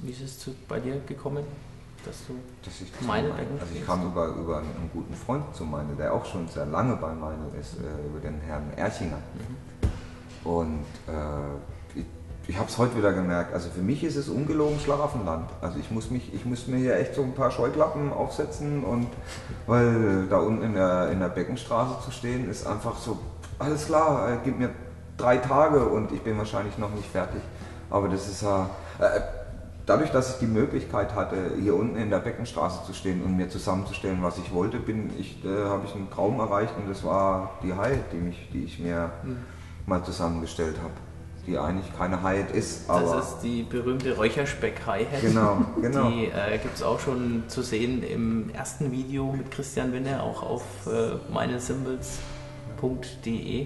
Wie ist es bei dir gekommen, dass du Meine Becken Also ich kam über einen guten Freund zu Meine, der auch schon sehr lange bei Meine ist, über den Herrn Erchinger. Und ich habe es heute wieder gemerkt, also für mich ist es ungelogen Schlaraffenland. Also ich muss mir hier echt so ein paar Scheuklappen aufsetzen, und weil da unten in der Beckenstraße zu stehen, ist einfach so, alles klar, gib mir 3 Tage und ich bin wahrscheinlich noch nicht fertig. Aber das ist ja, dadurch, dass ich die Möglichkeit hatte, hier unten in der Beckenstraße zu stehen und mir zusammenzustellen, was ich wollte, habe ich einen Traum erreicht, und das war die Hyatt, die ich mir mal zusammengestellt habe. Die eigentlich keine Hyatt ist. Aber das ist die berühmte Räucherspeck-Hi-Hat. Genau. Die gibt es auch schon zu sehen im ersten Video mit Christian Winne, auch auf meinesymbols.de.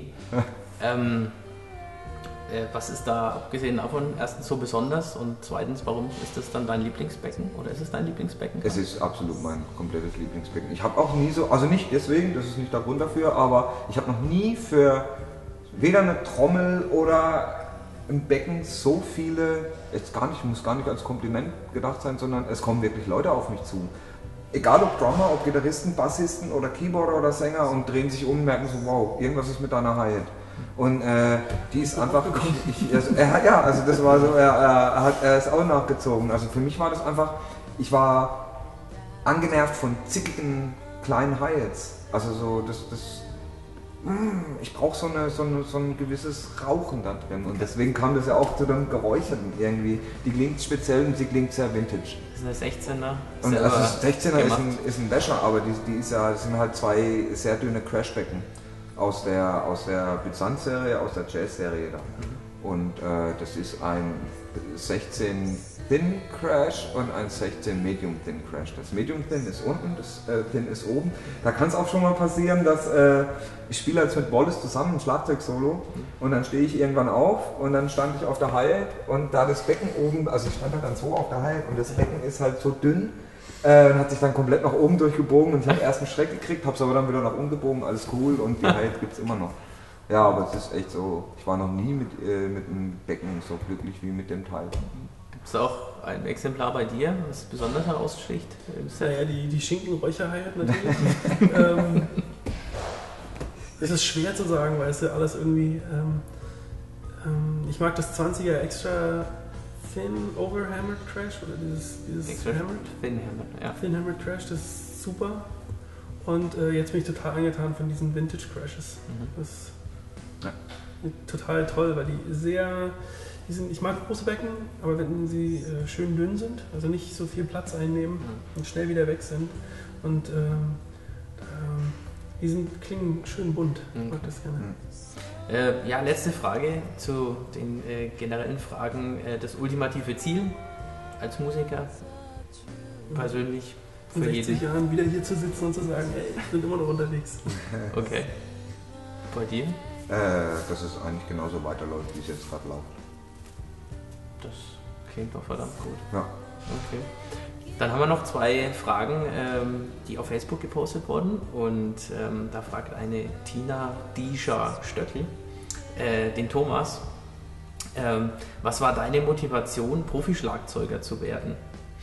Was ist da abgesehen davon erstens so besonders, und zweitens, warum ist das dann dein Lieblingsbecken, oder ist es dein Lieblingsbecken? Es ist absolut mein komplettes Lieblingsbecken. Ich habe auch nie so, also nicht deswegen, das ist nicht der Grund dafür, aber ich habe noch nie für weder eine Trommel oder ein Becken so viele, muss gar nicht als Kompliment gedacht sein, sondern es kommen wirklich Leute auf mich zu. Egal ob Drummer, ob Gitarristen, Bassisten oder Keyboarder oder Sänger, und drehen sich um und merken so, wow, irgendwas ist mit deiner Hi-Hat. Und die ist einfach, also das war so, er ist auch nachgezogen. Also für mich war das einfach, ich war angenervt von zickigen kleinen Hi-Hats. Also so, ich brauche so ein gewisses Rauchen da drin, und deswegen kam das ja auch zu den Geräuschen irgendwie. Die klingt speziell und sie klingt sehr vintage. Das ist eine 16er. Und also das 16er ist ein Wäscher, aber das sind halt 2 sehr dünne Crashbecken aus der Byzanz-Serie, aus der Jazz-Serie da. Und das ist ein 16 Thin Crash und ein 16 Medium Thin Crash. Das Medium Thin ist unten, das Thin ist oben. Da kann es auch schon mal passieren, dass ich spiele jetzt mit Wallace zusammen ein Schlagzeug-Solo, und dann stehe ich irgendwann auf, und dann stand ich auf der Hi-Hat, und da das Becken oben, also ich stand halt dann so auf der Hi-Hat, und das Becken ist halt so dünn, und hat sich dann komplett nach oben durchgebogen, und ich habe erst einen Schreck gekriegt, habe es aber dann wieder nach unten gebogen, alles cool, und die Hi-Hat gibt es immer noch. Ja, aber es ist echt so, ich war noch nie mit einem Becken so glücklich wie mit dem Teil. Gibt es auch ein Exemplar bei dir, was besonders heraussticht? Naja, die Schinken-Räucher-Hi-Hat natürlich. Das ist schwer zu sagen, weil es ja alles irgendwie... ich mag das 20er Extra Thin Overhammered Crash, oder dieses Extra Hammered? Thin Hammered, ja. Thin Hammered Crash, das ist super. Und jetzt bin ich total angetan von diesen Vintage Crashes. Das ist total toll, weil ich mag große Becken, aber wenn sie schön dünn sind, also nicht so viel Platz einnehmen und schnell wieder weg sind, und klingen schön bunt. Ich mag das gerne. Ja, letzte Frage zu den generellen Fragen. Das ultimative Ziel als Musiker, persönlich, in 60 Jahren wieder hier zu sitzen und zu sagen, ey, ich bin immer noch unterwegs. Okay. Bei dir? Dass es eigentlich genauso weiterläuft, wie es jetzt gerade läuft. Das klingt doch verdammt gut. Ja. Okay. Dann haben wir noch 2 Fragen, die auf Facebook gepostet wurden, und da fragt eine Tina Disha Stöckel den Thomas, was war deine Motivation, Profischlagzeuger zu werden?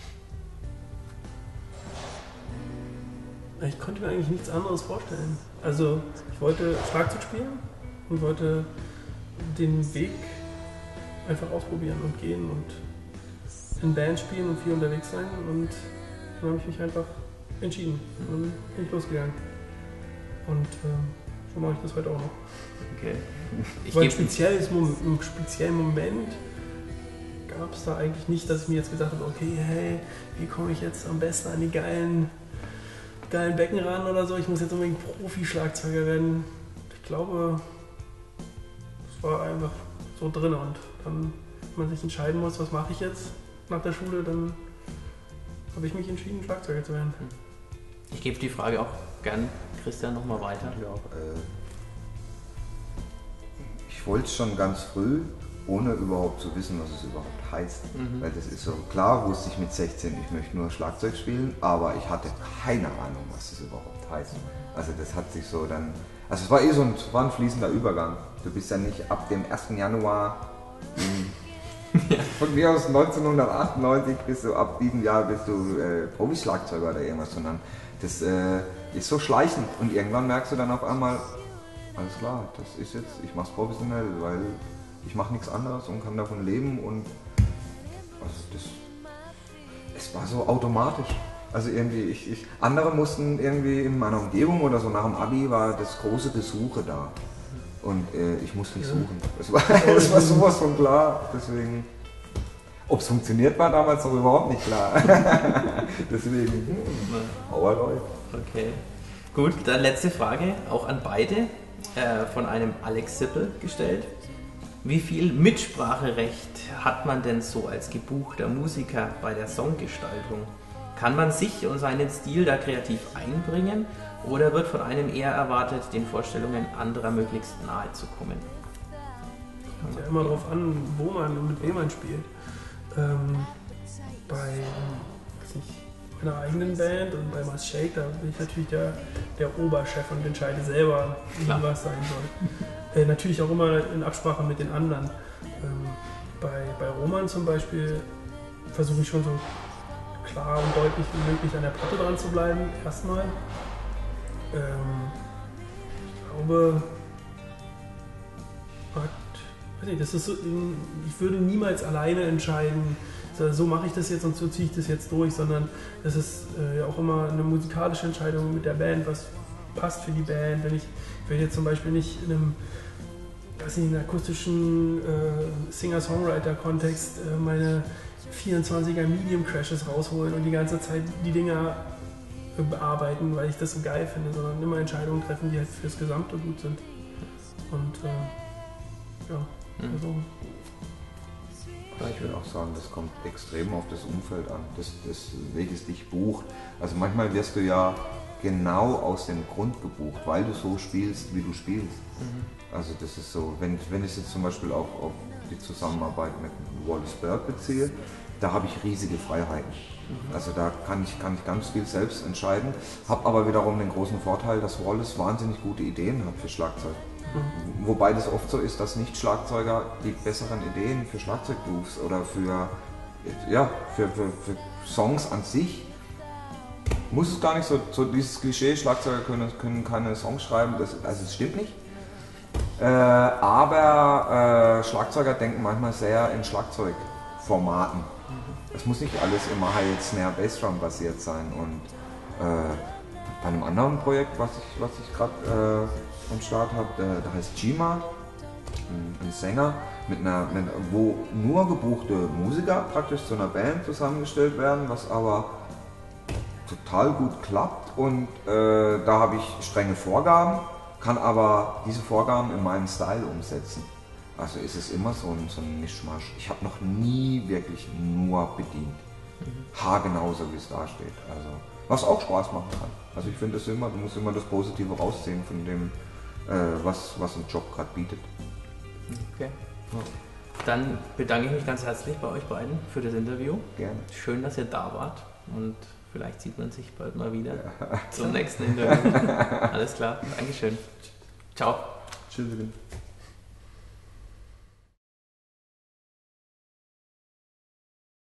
Ich konnte mir eigentlich nichts anderes vorstellen. Also ich wollte Schlagzeug spielen und wollte den Weg einfach ausprobieren und gehen und in Band spielen und viel unterwegs sein, und dann habe ich mich einfach entschieden und dann bin ich losgegangen. Und so mache ich das heute auch noch. Okay. Im speziellen Moment gab es da eigentlich nicht, dass ich mir jetzt gesagt habe, okay, hey, wie komme ich jetzt am besten an die geilen Becken ran oder so, ich muss jetzt unbedingt Profi-Schlagzeuger werden. Ich glaube, es war einfach so drin, und dann, wenn man sich entscheiden muss, was mache ich jetzt nach der Schule, dann habe ich mich entschieden, Schlagzeuger zu werden. Ich gebe die Frage auch gern Christian nochmal weiter. Ich wollte es schon ganz früh, ohne überhaupt zu wissen, was es überhaupt heißt. Weil das ist so, klar wusste ich mit 16, ich möchte nur Schlagzeug spielen, aber ich hatte keine Ahnung, was das überhaupt heißt. Also das hat sich so dann, also es war war ein fließender Übergang. Du bist ja nicht ab dem 1. Januar Von mir aus 1998 bis du ab diesem Jahr bist du Profi-Schlagzeuger oder irgendwas, sondern das ist so schleichend und irgendwann merkst du dann auf einmal, alles klar, das ist jetzt, ich mach's professionell, weil ich mache nichts anderes und kann davon leben und also es war so automatisch. Also irgendwie, andere mussten irgendwie in meiner Umgebung oder so nach dem Abi war das große Besuche da. Und ich musste nicht suchen. Das war sowas von klar. Deswegen, ob es funktioniert, war damals noch überhaupt nicht klar. Deswegen, aber läuft. Okay. Gut, dann letzte Frage, auch an beide, von einem Alex Sippel gestellt. Wie viel Mitspracherecht hat man denn so als gebuchter Musiker bei der Songgestaltung? Kann man sich und seinen Stil da kreativ einbringen oder wird von einem eher erwartet, den Vorstellungen anderer möglichst nahe zu kommen? Kommt ja immer darauf an, wo man und mit wem man spielt. Bei meiner eigenen Band und bei Mars Shake, da bin ich natürlich der Oberchef und entscheide selber, wie was sein soll. Natürlich auch immer in Absprache mit den anderen. Bei Roman zum Beispiel versuche ich schon so klar und deutlich wie möglich an der Platte dran zu bleiben, erstmal. Ich glaube, das ist so, ich würde niemals alleine entscheiden, so mache ich das jetzt und so ziehe ich das jetzt durch, sondern das ist ja auch immer eine musikalische Entscheidung mit der Band, was passt für die Band. Ich will jetzt zum Beispiel nicht in einem akustischen Singer-Songwriter-Kontext meine 24er Medium Crashes rausholen und die ganze Zeit die Dinger bearbeiten, weil ich das so geil finde, sondern immer Entscheidungen treffen, die halt fürs Gesamte gut sind. Und also. Ich würde auch sagen, das kommt extrem auf das Umfeld an, welches dich bucht. Also manchmal wirst du ja genau aus dem Grund gebucht, weil du so spielst, wie du spielst. Also das ist so, wenn ich jetzt zum Beispiel auch auf die Zusammenarbeit mit Wallace Bird beziehe, da habe ich riesige Freiheiten. Also da kann ich ganz viel selbst entscheiden, habe aber wiederum den großen Vorteil, dass Wallace wahnsinnig gute Ideen hat für Schlagzeug. Wobei das oft so ist, dass Nicht-Schlagzeuger die besseren Ideen für Schlagzeuggrooves oder für Songs an sich, muss es gar nicht so dieses Klischee, Schlagzeuger können keine Songs schreiben, das stimmt nicht. Aber Schlagzeuger denken manchmal sehr in Schlagzeugformaten. Es muss nicht alles immer Hi-Hat, Snare, Bassdrum basiert sein. Und bei einem anderen Projekt, was ich gerade am Start habe, da heißt Jima, ein Sänger, wo nur gebuchte Musiker praktisch zu einer Band zusammengestellt werden, was aber total gut klappt. Und da habe ich strenge Vorgaben, kann aber diese Vorgaben in meinen Style umsetzen. Also ist es immer so ein Mischmasch. Ich habe noch nie wirklich nur bedient. Haargenauso wie es da steht. Also, was auch Spaß machen kann. Also ich finde du musst immer das Positive rausziehen von dem, was ein Job gerade bietet. Okay. Dann bedanke ich mich ganz herzlich bei euch beiden für das Interview. Gerne. Schön, dass ihr da wart und vielleicht sieht man sich bald mal wieder zum nächsten Interview. Alles klar, Dankeschön. Ciao. Tschüss.